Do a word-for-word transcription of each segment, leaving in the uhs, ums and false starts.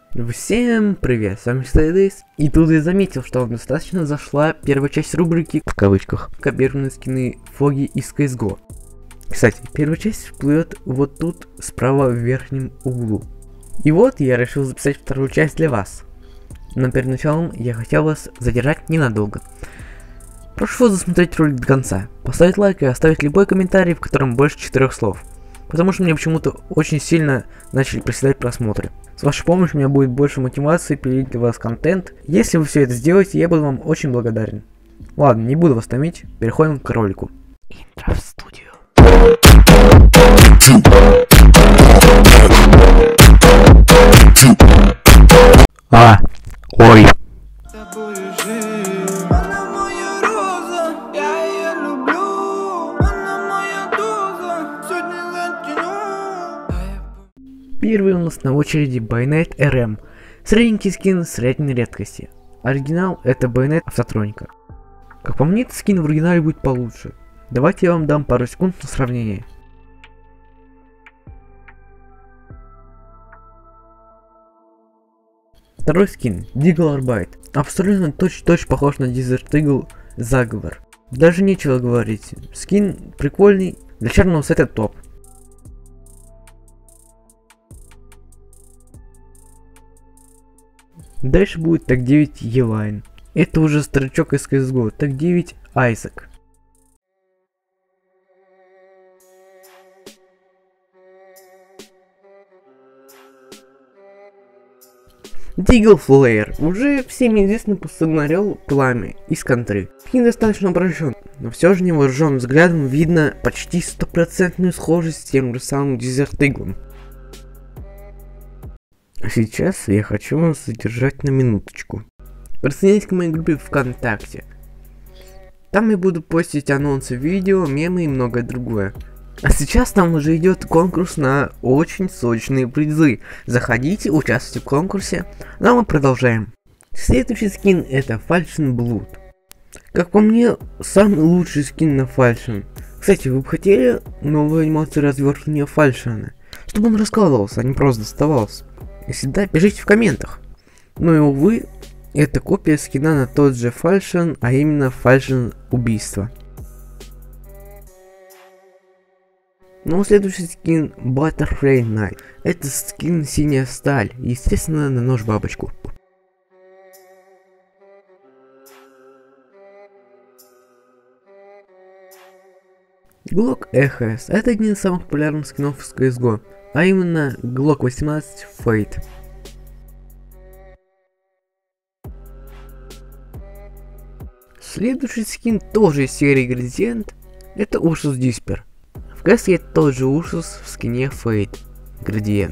Всем привет, с вами Стейдейс, и тут я заметил, что вам достаточно зашла первая часть рубрики, в кавычках, копированные скины Фоги из си эс го. Кстати, первая часть всплывет вот тут, справа в верхнем углу. И вот я решил записать вторую часть для вас. Но перед началом я хотел вас задержать ненадолго. Прошу вас досмотреть ролик до конца, поставить лайк и оставить любой комментарий, в котором больше четырех слов. Потому что мне почему-то очень сильно начали проседать просмотры. С вашей помощью у меня будет больше мотивации пилить для вас контент. Если вы все это сделаете, я буду вам очень благодарен. Ладно, не буду вас томить, переходим к ролику. Интро в студию. А, ой. Первый у нас на очереди Байонет эр эм. Средненький скин средней редкости. Оригинал это Байонет Автотроника. Как по мне, этот скин в оригинале будет получше. Давайте я вам дам пару секунд на сравнение. Второй скин Deagle Arbite. Абсолютно точь-в-точь похож на Desert Eagle Заговор. Даже нечего говорить. Скин прикольный, для черного сета топ. Дальше будет так девять Елайн. Это уже старичок из си эс го. так девять Айзек. Deagle Flare. Уже всем известный посмотрел Пламя из контры. Скин достаточно упрощен, но все же невооруженным взглядом видно почти стопроцентную схожесть с тем же самым Desert Eagle. А сейчас я хочу вас задержать на минуточку. Присоединяйтесь к моей группе ВКонтакте. Там я буду постить анонсы видео, мемы и многое другое. А сейчас там уже идет конкурс на очень сочные призы. Заходите, участвуйте в конкурсе. Ну а мы продолжаем. Следующий скин это Falchion Blood. Как по мне, самый лучший скин на Falchion. Кстати, вы бы хотели новую анимацию развертывания Falchion, чтобы он раскладывался, а не просто доставался? Если да, пишите в комментах. Ну и увы, это копия скина на тот же Falchion, а именно Falchion Убийство. Ну, следующий скин Butterfly Knight. Это скин Синяя Сталь, естественно, на нож бабочку. Glock Эхо. Это один из самых популярных скинов из си эс го, а именно Glock восемнадцать Fate. Следующий скин тоже из серии Gradient, это Ursus Disper. В си эс есть тот же Ursus в скине Fate Gradient.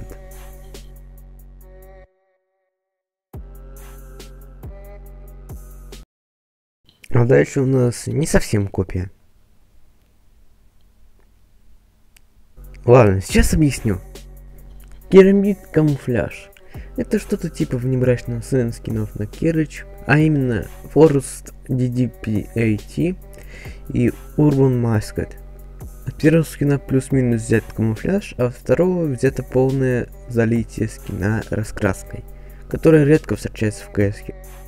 А дальше у нас не совсем копия. Ладно, сейчас объясню. Керамид Камуфляж. Это что-то типа внебрачного сына скинов на Керыч, а именно Forest ди ди пи эй ти и Urban Mascot. От первого скина плюс-минус взят камуфляж, а от второго взято полное залитие скина раскраской, которая редко встречается в си эс.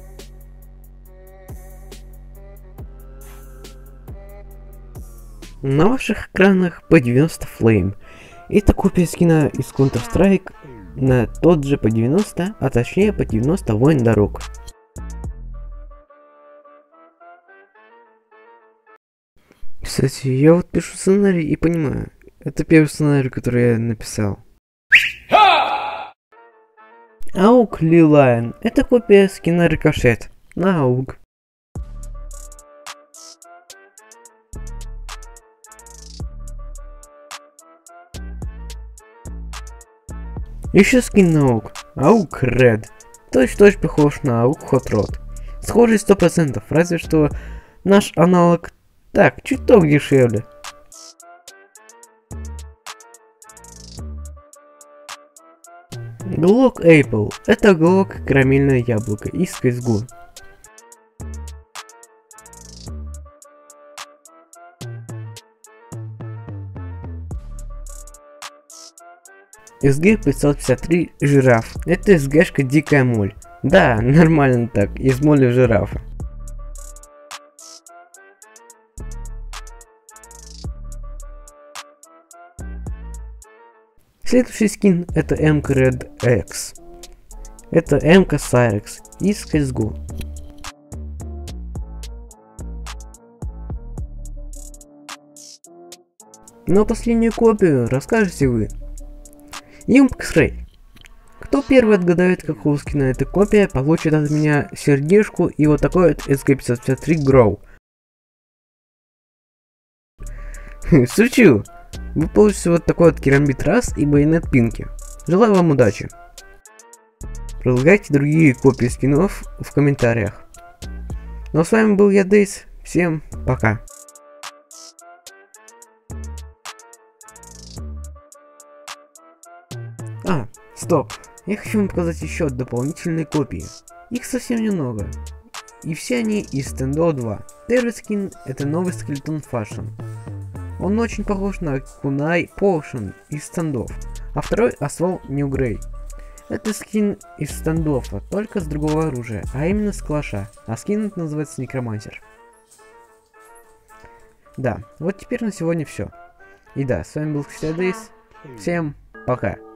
На ваших экранах пи девяносто Flame. Это копия скина из Counter-Strike на тот же пи девяносто, а точнее пи девяносто Воин Дорог. Кстати, я вот пишу сценарий и понимаю, это первый сценарий, который я написал. Аук Лилайн. Это копия скина Рикошет на Аук. Еще скин на Аук. Аук Ред. Точь-в-точь похож на Аук Hot Rod. Схожий сто процентов, разве что наш аналог так, чуток дешевле. Glock Apple. Это Glock Карамельное Яблоко из си эс го. эс джи пятьсот пятьдесят три жираф. Это эс джи-шка дикая моль. Да, нормально так, из моли в жирафа. Следующий скин это эм ка Red X. Это эм ка Cyrex из си эс го. Но последнюю копию расскажете вы. Юмпксрей. Кто первый отгадает, какого скина эта копия, получит от меня сердечку и вот такой вот эс джи пятьсот пятьдесят три Grow. Шучу! Вы получите вот такой вот керамбит раз и байонет пинки. Желаю вам удачи. Предлагайте другие копии скинов в комментариях. Ну а с вами был я, Дейс. Всем пока. А, стоп. Я хочу вам показать еще дополнительные копии. Их совсем немного. И все они из Stendo два. Первый скин это новый скелетон Fashion. Он очень похож на Kunai Potion из стендов, а второй Aswell New Grey. Это скин из стендов, только с другого оружия, а именно с калаша, а скин это называется Некромансер. Да, вот теперь на сегодня все. И да, с вами был Дейс. Всем пока.